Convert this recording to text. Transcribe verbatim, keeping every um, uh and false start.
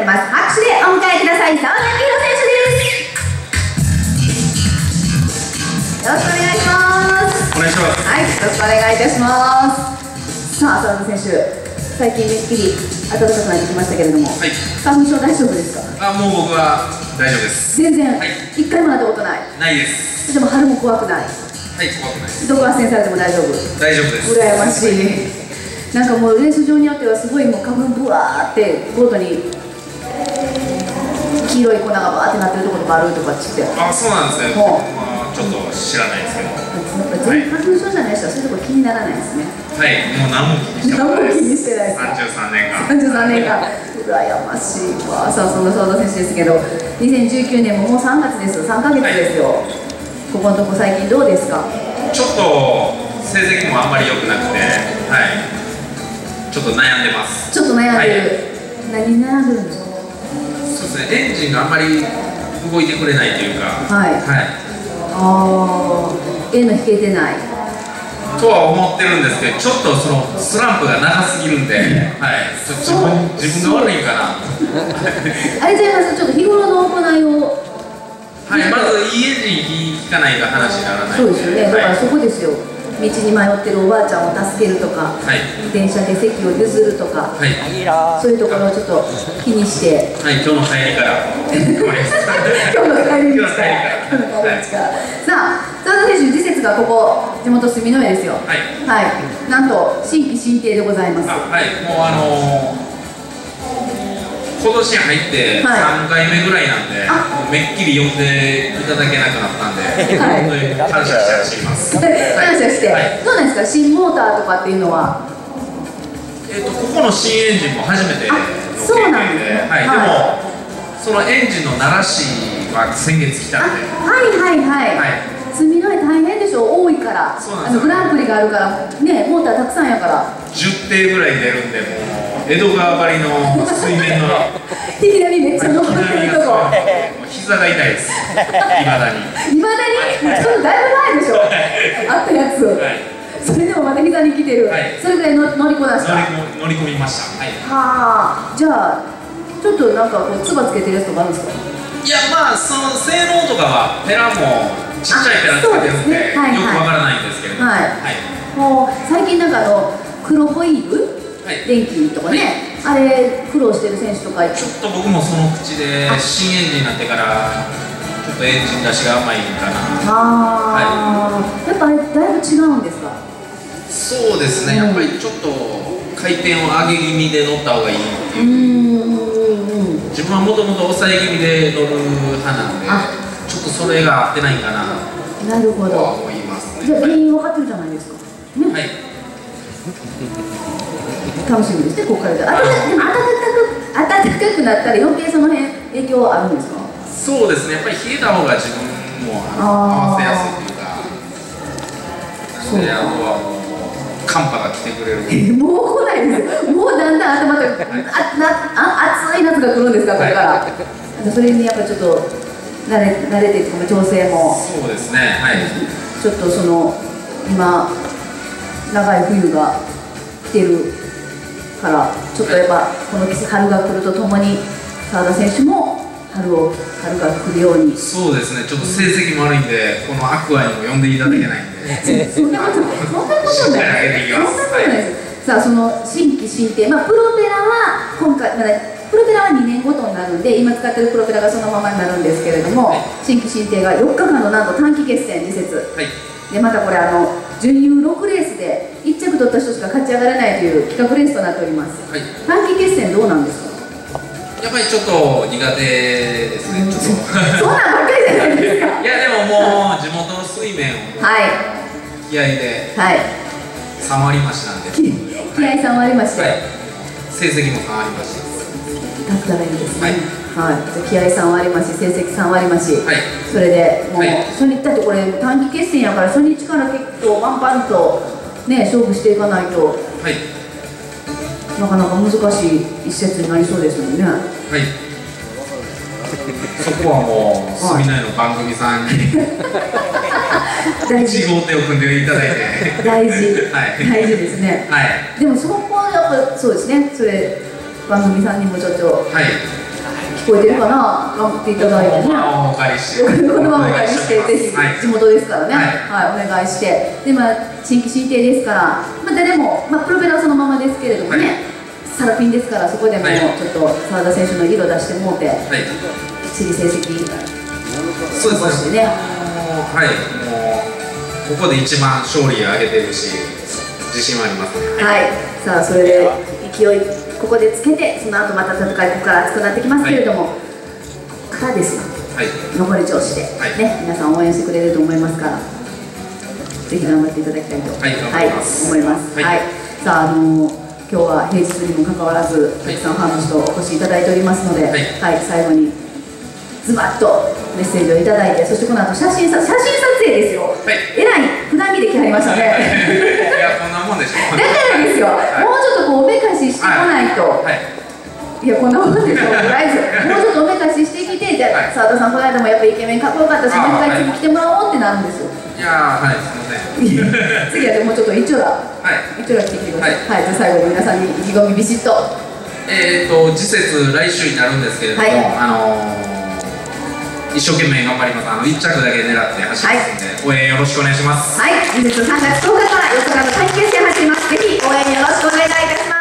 ます。拍手でお迎えください。澤田明宏選手です。よろしくお願いします。 お願いします。 はい、よろしくお願いいたします。さあ、澤田選手、最近めっきり暖かくなってきましたけれども、はい、花粉症大丈夫ですか？ あ、もう僕は大丈夫です。 全然、 はい、 一回もなったことない。 ないです。 でも春も怖くない。 はい、怖くないです。 どこ斡旋されても大丈夫。 大丈夫です。 羨ましい。なんかもうレース場によってはすごいもう花粉ブワーってボートに黄色い粉がバーってなってるところとかあるとかっつって。 あ、そうなんですね。もう、まあ、ちょっと知らないですけど。 全然花粉症じゃない人はそういうところ気にならないですね。 はい、もう何も気にしてない。 何も気にしてないです。 さんじゅうさんねんかん。 さんじゅうさんねんかん。羨ましいわ。さあ、そんな澤田選手ですけど、にせんじゅうきゅうねんももうさんがつです。さんかげつですよ。はい、ここのとこ最近どうですか？ ちょっと成績もあんまり良くなくて、はい。ちょっと悩んでます。 ちょっと悩んでる。はい、何悩んでるんですか？ そうですね。エンジンがあんまり動いてくれないというか。 はい。はい。ああ、円の引けてない。 とは思ってるんですけど、ちょっとそのスランプが長すぎるんで、はい。ちょっと自分自分が悪いかな。 あれじゃいます。ちょっと日頃の行いを。 はい。まずいいエンジン引かないと話にならない。 そうですよね。だからそこですよ。道に迷ってるおばあちゃんを助けるとか、はい、電車で席を譲るとか、はい、そういうところをちょっと気にして、 はい、今日の帰りから今日の帰り道から今日の帰り道からさあ、澤田選手、次節がここ地元住之江ですよ。はい、はい、なんと新規新定でございます。 はい、もうあのー今年入ってさんかいめぐらいなんで、はい、めっきり呼んでいただけなくなったんで、はい、本当に感謝しています。 感謝して、はい、どうなんですか、新モーターとかっていうのは。 えっと、ここの新エンジンも初めての経験で、はい、でも、そのエンジンの鳴らしは先月来たんで。 はいはいはい。はい、住之江大変でしょ、多いから。あのグランプリがあるから、ね、モーターたくさんやから。じゅっていぐらい出るんで、もう。江戸川張りの水面のいきなりめっちゃ登ってるとこ膝が痛いです。いまだにいまだにそれだいぶ前でしょあったやつ、はい、それでもまだ膝に来てる、はい、それぐらいの乗りこなした。 乗り込みました。はい、 はあ、じゃあちょっとなんかこうつばつけてるやつとかあるんですか？ いや、まあその性能とかはペラもちっちゃいペラつけてるんで、ね、はい、よくわからないんですけれども、はい、はい、 もう最近なんかあの黒ホイール電気とかね、はい、あれ苦労してる選手とかちょっと僕もその口で新エンジンになってからちょっとエンジン出しが甘いかな。 ああ、はい、やっぱあれだいぶ違うんですか？ そうですね、うん、やっぱりちょっと回転を上げ気味で乗った方がいいっていう。自分はもともと抑え気味で乗る派なんで、ちょっとそれが合ってないかな。 なるほど。 思いますね。 じゃあ原因分かってるじゃないですか。ね、はい。楽しみですね、ここからじゃ。あたでも暖かく暖かくなったら余計その辺影響あるんですか？ そうですね、やっぱり冷えた方が自分も合わせやすいというか。なので、あとはもう寒波が来てくれる。 もう来ないですよ。もうだんだん頭が、はい、あなあ暑い夏が来るんですか、これから。はい、それにやっぱりちょっと慣れ慣れていくか調整も。 そうですね、はい。 ちょっとその今長い冬が来てるから、ちょっとやっぱこの季節春が来るとともに澤田選手も春を春が来るように。 そうですね、ちょっと成績も悪いんで、このアクアにも呼んでいただけないんで。 そんなことそんなことないです。そんなことないです。さあ、その新規新定、まあプロペラは今回まだプロペラはにねんごとになるんで、今使ってるプロペラがそのままになるんですけれども、はい、新規新定がよっかかんのなんと短期決戦次節。はい、でまたこれあの準優ろくレースでいっちゃく取った人しか勝ち上がれないという企画レースとなっております。はい、短期決戦どうなんですか？ やっぱりちょっと苦手ですね。ちょっとそんなんばっかりじゃないですか。 いやでももう地元の水面を気合でさんわり増しなんで。 気合さんわり増しで。 成績もさんわり増しです。 だったらいいですね。はい。じゃ気合さんわり増し、成績さんわり増し。はい。それでもう初日だってこれ短期決戦やから初日から結構パンパンとね勝負していかないと。はい。なかなか難しい一節になりそうですもんね。はい。 そこはもう住内の番組さんにいち号手を組んでいただいて大事、はい、大事ですね。はい。でもそこはやっぱそうですね。それ番組さんにもちょっと、はい、 聞こえてるかな、頑張っていただいてね。 このままお借りして、 このままお借りして、ぜひ地元ですからね、はい、お願いして、で、まあ、新規新定ですから、まあ、誰も、まあ、プロペラはそのままですけれどもね、サラピンですから、そこでもちょっと澤田選手の色出してもうて、地理成績、 そうですね、はい、もう、ここで一番勝利を挙げてるし、自信はありますね。 はい、さあ、それで勢い、ここでつけて、その後また戦い、ここから熱くなってきますけれども、ここからですよ、残り調子で、ね、皆さん応援してくれると思いますから、ぜひ頑張っていただきたいと、はい、思います。はい、さあ、あの今日は平日にもかかわらず、たくさんファンの人お越しいただいておりますので、はい、最後にズバッとメッセージをいただいて、そしてこの後写真さ写真撮影ですよ。えらい普段着で来はりましたね。 いや、こんなもんでしょ。 だからですよ。もうちょっとこうおめかししてこないと。いや、こんなもんでしょ。とりあえずもうちょっとおめかししてきて、じゃあ澤田さんこの間もやっぱイケメンかっこよかったし、もう一回次来てもらおうってなるんですよ。 いやー、はい、すみません。 次はでもうちょっと一丁だ。一丁だ来てきてください。はい、じゃあ最後に皆さんに意気込みビシッと。 えっと次節来週になるんですけれども、あの一生懸命頑張ります。あの一着だけ狙って走りますので、応援よろしくお願いします。 はい、次節さんがつとおかからよっかかんの短期決戦走ります。ぜひ応援よろしくお願いいたします。